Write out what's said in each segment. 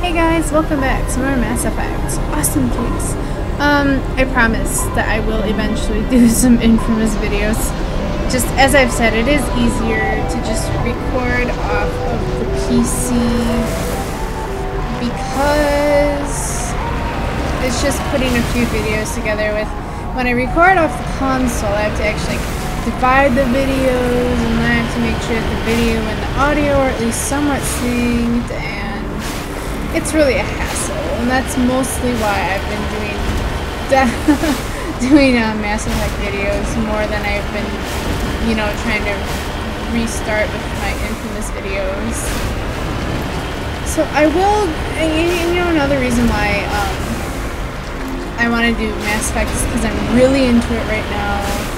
Hey guys, welcome back to more Mass Effect. Awesome case. I promise that I will eventually do some Infamous videos. Just as I've said, it is easier to just record off of the PC because it's just putting a few videos together with. When I record off the console, I have to actually divide the videos and I have to make sure that the video and the audio are at least somewhat synced, and it's really a hassle, and that's mostly why I've been doing Mass Effect videos more than I've been, you know, trying to restart with my Infamous videos. So I will, and you know, another reason why I want to do Mass Effect is because I'm really into it right now,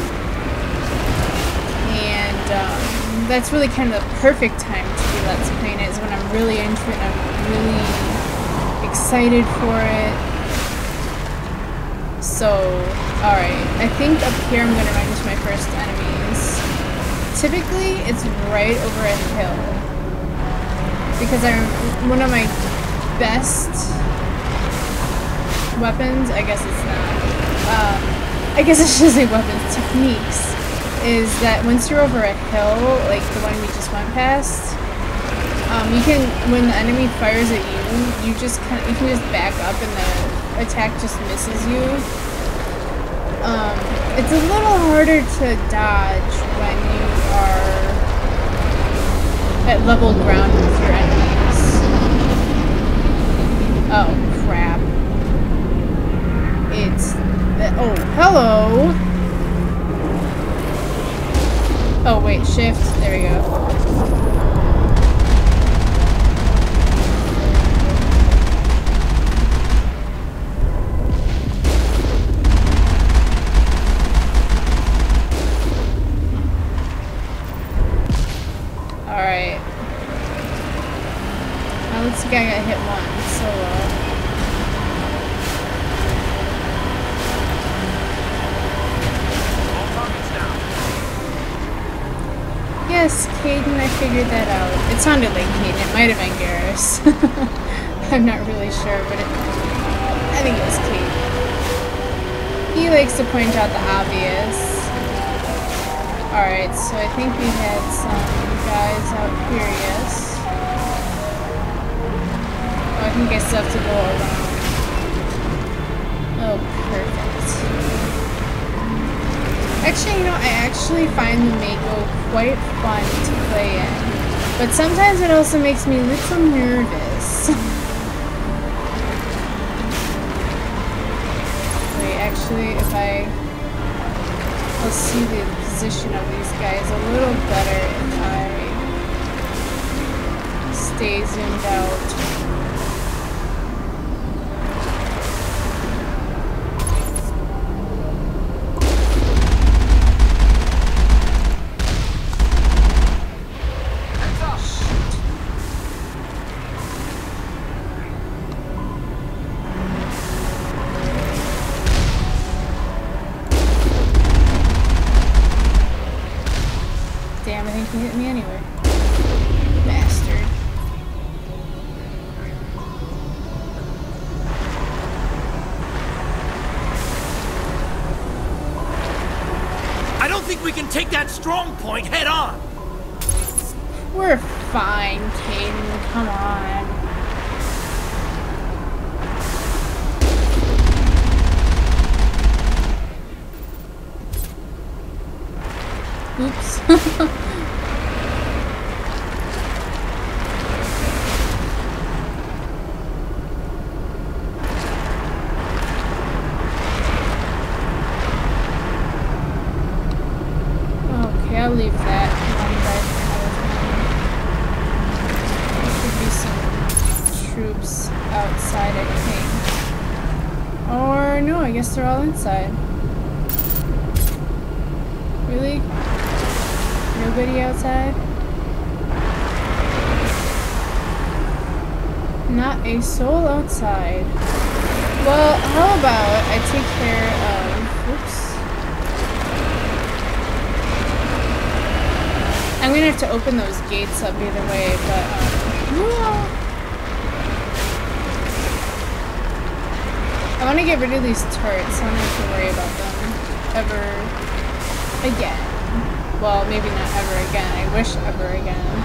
and that's really kind of the perfect time to be Let's Playing it, is when I'm really into it and I'm really excited for it. So, alright, I think up here I'm going to run into my first enemies. Typically, it's right over a hill, because one of my best weapons, I guess it's not, I guess I should say weapons, techniques, is that once you're over a hill, like the one we just went past, you can, when the enemy fires at you, you can just back up and the attack just misses you. It's a little harder to dodge when you are at level ground with your enemies. Oh, crap. Oh, hello! Oh, wait, shift. There we go. Alright. Now looks like I got hit once, so yes, Caden, I figured that out. It sounded like Caden. It might have been Garrus. I'm not really sure, but I think it was Caden. He likes to point out the obvious. Alright, so I think we had some guys out here, yes. Oh, I think I still have to go around. Oh, perfect. Actually, you know, I actually find the Mako quite fun to play in. But sometimes it also makes me a little nervous. Wait, actually, if I'll see the position of these guys a little better if I stay zoomed out. Damn, I think he hit me anyway. Bastard. I don't think we can take that strong point head on. We're fine, Caden. Come on. Oops. Okay, I'll leave that one right. There should be some troops outside, I think. Or no, I guess they're all inside. Really? Nobody outside? Not a soul outside. Well, how about I take care of... Oops. I'm gonna have to open those gates up either way, but want to get rid of these turrets, so I don't have to worry about them ever again. Well, maybe not ever again. I wish ever again.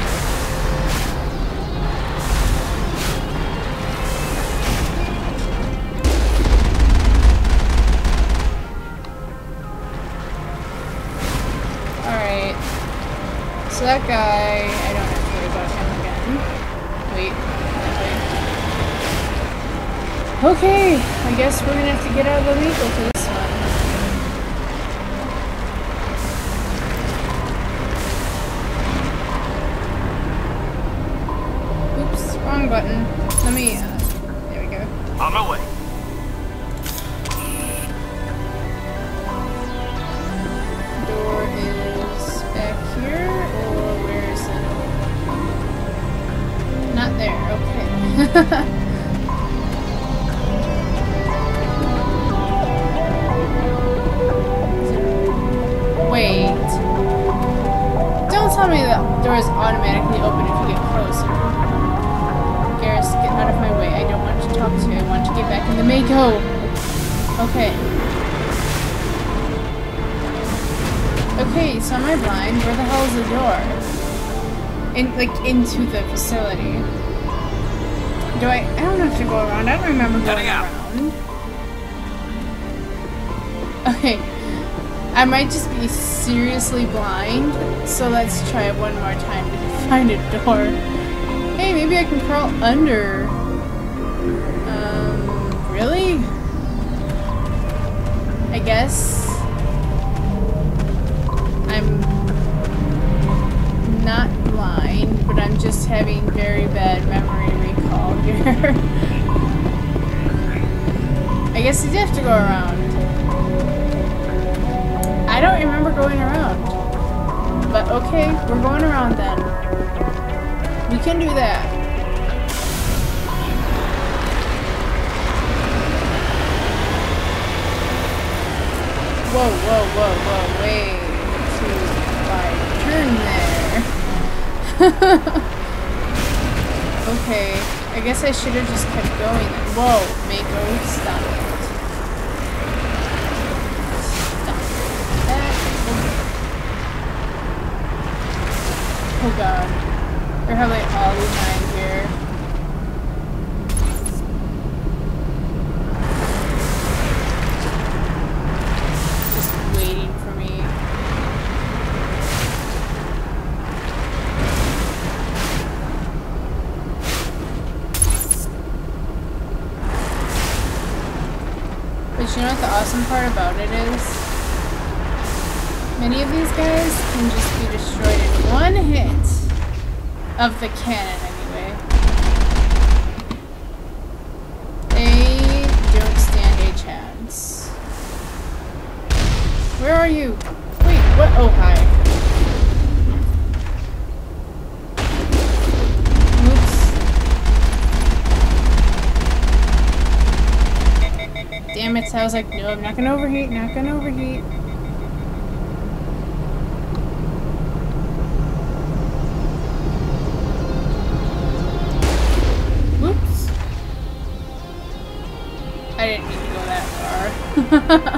Alright. So that guy, I don't have to worry about him again. Wait. Okay, I guess we're gonna have to get out of the vehicle for this one. Oops, wrong button. Let me, there we go. On my way. Door is back here, or where is it? Not there, okay. Wait. Don't tell me the door is automatically open if you get closer. Garrus, get out of my way. I don't want to talk to you. I want to get back in the Mako. Okay. Okay, so am I blind? Where the hell is the door? Into the facility. I don't have to go around. I don't remember going around. Okay. I might just be seriously blind, so let's try it one more time to find a door. Hey, maybe I can crawl under. Really? I guess I'm not blind, but I'm just having very bad memory recall here. I guess you'd have to go around. I don't remember going around. But okay, we're going around then. We can do that. Whoa, whoa, whoa, whoa, way too wide turn there. Okay, I guess I should have just kept going then. Whoa, Mako, stop it. Oh god. They're probably all behind here. Just waiting for me. But you know what the awesome part about it is? Many of these guys can just be destroyed in one hit of the cannon, anyway. They don't stand a chance. Where are you? Wait, what? Oh, hi. Oops. Damn it, so I was like, no, I'm not gonna overheat, not gonna overheat. I didn't mean to go that far.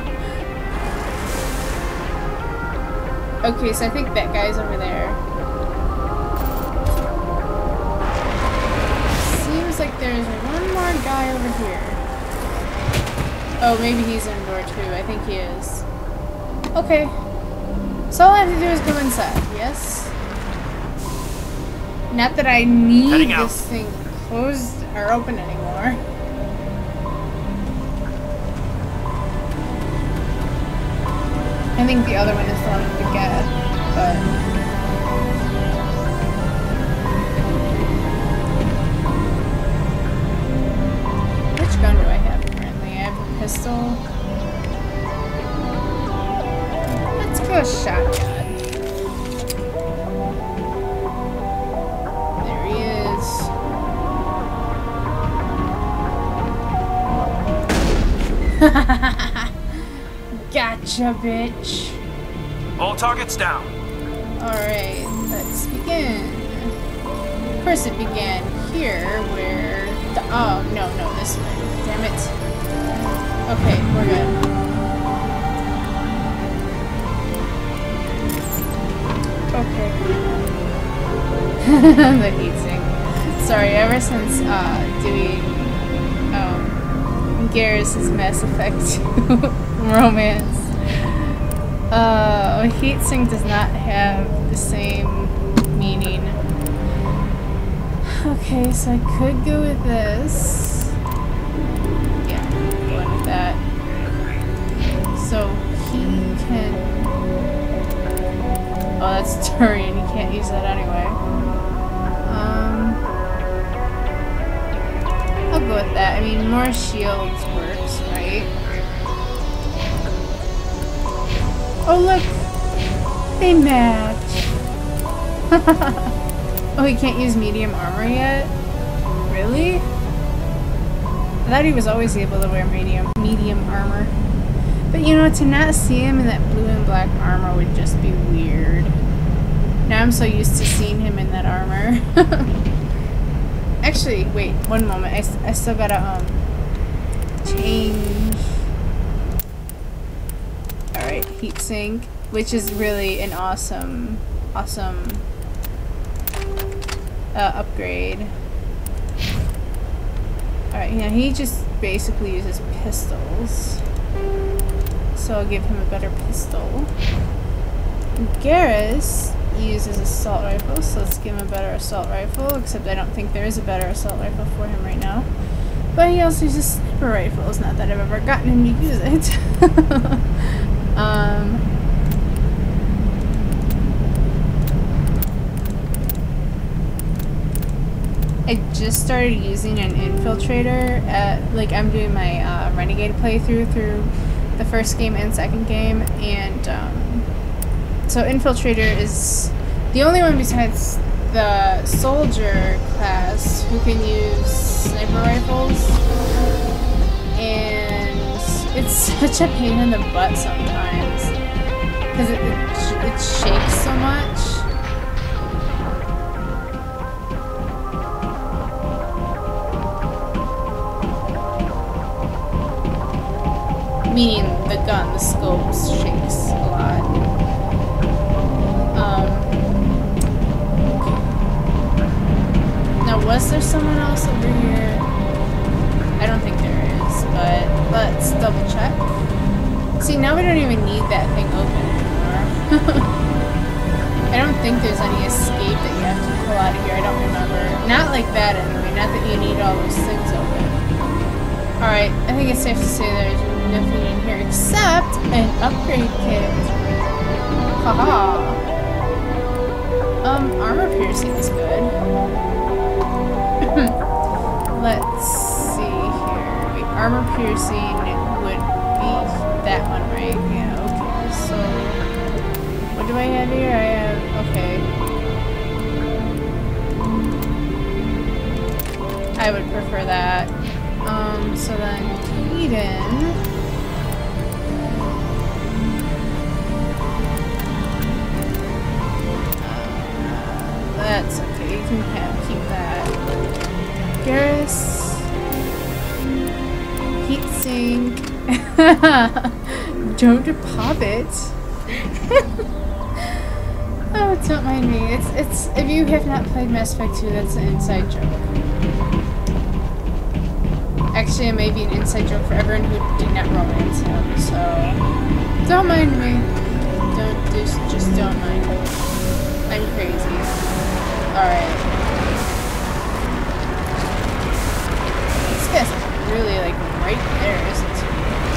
Okay, so I think that guy's over there. Seems like there's one more guy over here. Oh, maybe he's in door 2. I think he is. Okay. So all I have to do is go inside, yes? Not that I need this thing closed or open anymore. I think the other one is the one to get, but... Which gun do I have currently? I have a pistol. Let's go a shotgun. There he is. Gotcha, bitch. All targets down. Alright, let's begin. Of course it began here, where the... Oh, no, this way. Damn it. Okay, we're good. Okay. The heatsink. Sorry, ever since doing Garrus' Mass Effect romance, heatsink does not have the same meaning. Okay, so I could go with this. Yeah, going with that. So he can. Oh, that's Turian. You can't use that anyway. I'll go with that. I mean, more shields works, right? Oh, look! They match! Oh, he can't use medium armor yet? Really? I thought he was always able to wear medium armor. But you know, to not see him in that blue and black armor would just be weird. Now I'm so used to seeing him in that armor. Actually, wait, one moment. I still gotta, change. Alright, heatsink, which is really an awesome upgrade. Alright, yeah, he just basically uses pistols. So I'll give him a better pistol. Garrus uses assault rifle, so let's give him a better assault rifle, except I don't think there is a better assault rifle for him right now. But he also uses sniper rifles, not that I've ever gotten him to use it. I just started using an infiltrator like I'm doing my Renegade playthrough through the first game and second game, and so infiltrator is the only one besides the soldier class who can use sniper rifles, and it's such a pain in the butt sometimes because it shakes so much. Meaning the gun, the scope shakes a lot. Now, was there someone else over here? I don't think there is, but let's double check. See, now we don't even need that thing open anymore. I don't think there's any escape that you have to pull out of here. I don't remember. Not like that anyway. Not that you need all those things open. Alright, I think it's safe to say there's nothing in here except an upgrade kit. Haha. Armor piercing is good. Let's see here. Wait, armor piercing would be that one, right? Yeah, okay. So, what do I have here? I have, okay. I would prefer that. So then Eden. That's okay, you can keep that. Garrus. Heatsink. Don't pop it. Oh, don't mind me. It's if you have not played Mass Effect 2, that's an inside joke. Actually, it may be an inside joke for everyone who did not romance him, so don't mind me. Just don't mind me. I'm crazy. Alright. This guy's really like right there, isn't he?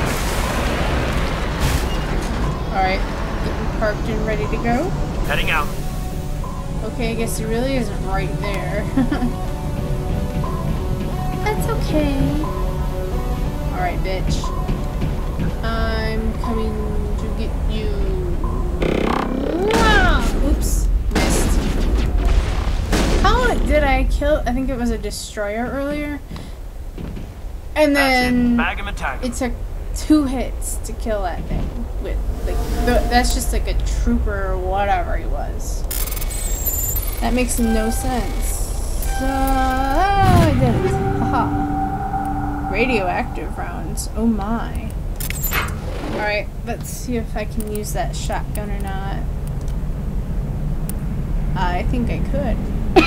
Alright, getting parked and ready to go. Heading out. Okay, I guess he really isn't right there. That's okay. Alright, bitch. I'm coming to get you. Ah! Oops. Missed. How did I kill? I think it was a destroyer earlier. And then it took 2 hits to kill that thing. With like that's just like a trooper or whatever he was. That makes no sense. I did it. Haha. radioactive rounds. Oh my. Alright, let's see if I can use that shotgun or not. I think I could.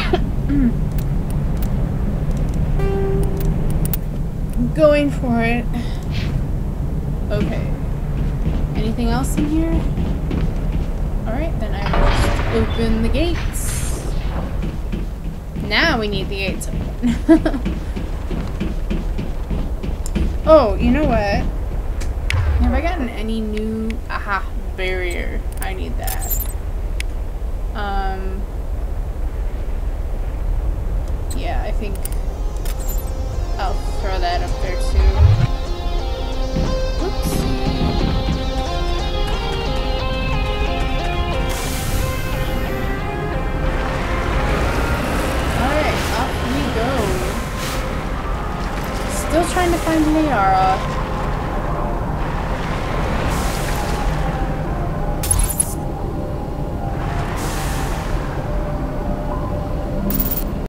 Going for it. Okay. Anything else in here? Alright, then I will just open the gates. Now we need the gates open. Oh, you know what? Have I gotten any new... Aha, barrier. I need that. Yeah, I think I'll throw that up there too. Oops. Alright, off we go. Still trying to find Liara.